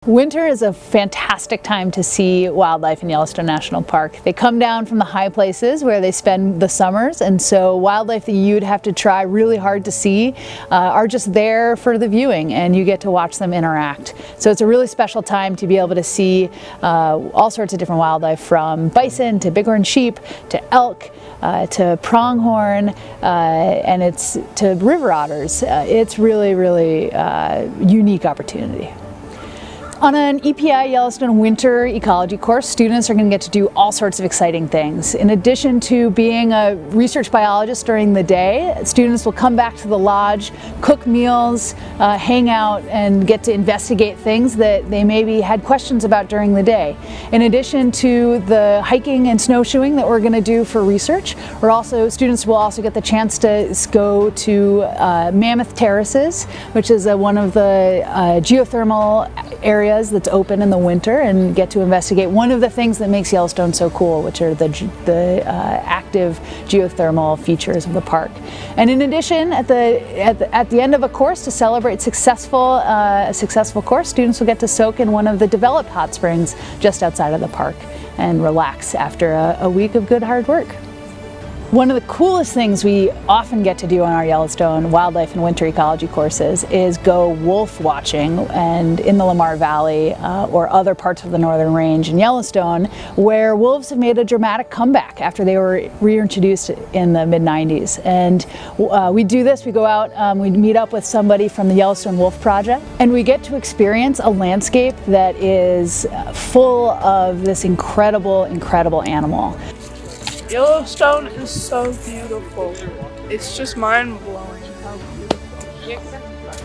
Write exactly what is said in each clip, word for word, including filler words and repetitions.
Winter is a fantastic time to see wildlife in Yellowstone National Park. They come down from the high places where they spend the summers, and so wildlife that you'd have to try really hard to see uh, are just there for the viewing, and you get to watch them interact. So it's a really special time to be able to see uh, all sorts of different wildlife, from bison to bighorn sheep to elk uh, to pronghorn, uh, and it's to river otters. Uh, it's really, really uh, unique opportunity. On an E P I Yellowstone Winter Ecology course, students are going to get to do all sorts of exciting things. In addition to being a research biologist during the day, students will come back to the lodge, cook meals, uh, hang out, and get to investigate things that they maybe had questions about during the day. In addition to the hiking and snowshoeing that we're going to do for research, we're also, students will also get the chance to go to uh, Mammoth Terraces, which is uh, one of the uh, geothermal areas that's open in the winter, and get to investigate one of the things that makes Yellowstone so cool, which are the, the uh, active geothermal features of the park. And in addition, at the, at the, at the end of a course, to celebrate successful, uh, a successful course, students will get to soak in one of the developed hot springs just outside of the park and relax after a, a week of good hard work. One of the coolest things we often get to do on our Yellowstone Wildlife and Winter Ecology courses is go wolf watching, and in the Lamar Valley uh, or other parts of the Northern Range in Yellowstone, where wolves have made a dramatic comeback after they were reintroduced in the mid nineties. And uh, we do this, we go out, um, we meet up with somebody from the Yellowstone Wolf Project, and we get to experience a landscape that is full of this incredible, incredible animal. Yellowstone is so beautiful. It's just mind-blowing how beautiful.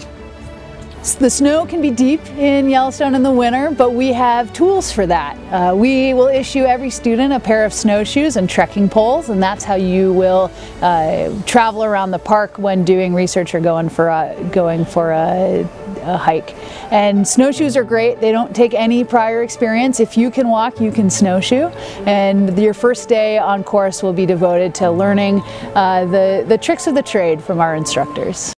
The snow can be deep in Yellowstone in the winter, but we have tools for that. Uh, we will issue every student a pair of snowshoes and trekking poles, and that's how you will uh, travel around the park when doing research or going for a, going for a, a hike. And snowshoes are great. They don't take any prior experience. If you can walk, you can snowshoe. And your first day on course will be devoted to learning uh, the, the tricks of the trade from our instructors.